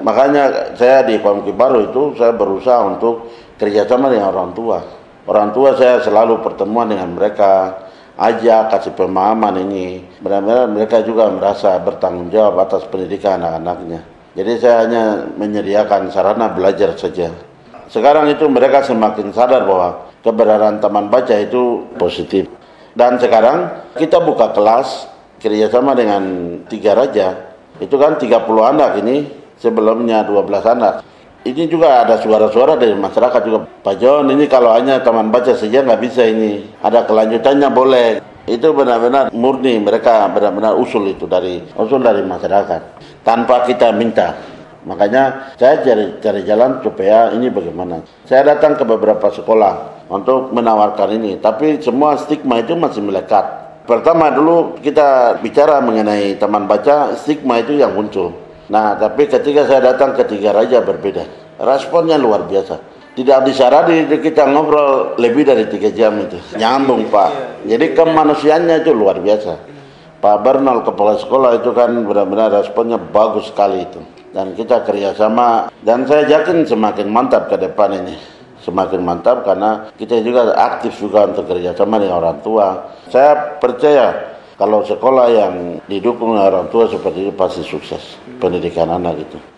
Makanya saya di Pamki Baru itu saya berusaha untuk kerjasama dengan orang tua. Orang tua saya selalu pertemuan dengan mereka, ajak kasih pemahaman ini. Benar-benar mereka juga merasa bertanggung jawab atas pendidikan anak-anaknya. Jadi saya hanya menyediakan sarana belajar saja. Sekarang itu mereka semakin sadar bahwa keberadaan taman baca itu positif. Dan sekarang kita buka kelas kerjasama dengan 3 Raja. Itu kan 30 anak ini, sebelumnya 12 anak. Ini juga ada suara-suara dari masyarakat juga. Pak John, ini kalau hanya taman baca saja nggak bisa ini. Ada kelanjutannya boleh. Itu benar-benar murni, mereka benar-benar usul dari masyarakat. Tanpa kita minta. Makanya saya cari jalan supaya ini bagaimana. Saya datang ke beberapa sekolah untuk menawarkan ini. Tapi semua stigma itu masih melekat. Pertama dulu kita bicara mengenai taman baca, stigma itu yang muncul. Nah, tapi ketika saya datang ke 3 Raja berbeda. Responnya luar biasa. Tidak disarani kita ngobrol lebih dari 3 jam itu. Nyambung, Pak. Jadi kemanusiaannya itu luar biasa. Pak Bernal, kepala sekolah itu kan benar-benar responnya bagus sekali itu. Dan kita kerjasama. Dan saya yakin semakin mantap ke depan ini. Semakin mantap karena kita juga aktif juga untuk kerjasama dengan orang tua. Saya percaya kalau sekolah yang didukung oleh orang tua seperti itu pasti sukses pendidikan anak itu.